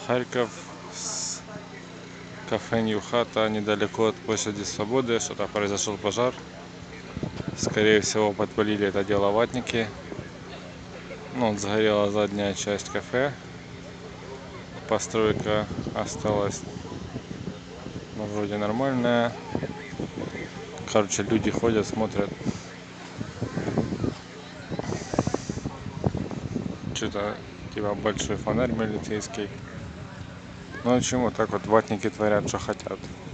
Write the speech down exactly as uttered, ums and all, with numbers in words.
Харьков, кафе Нью Хата, недалеко от площади Свободы. Что-то произошел пожар. Скорее всего, подпалили это дело ватники. Ну, вот сгорела задняя часть кафе. Постройка осталась, ну, вроде нормальная. Короче, люди ходят, смотрят. Что-то типа большой фонарь милицейский. Ну, в общем, вот так вот ватники творят, что хотят.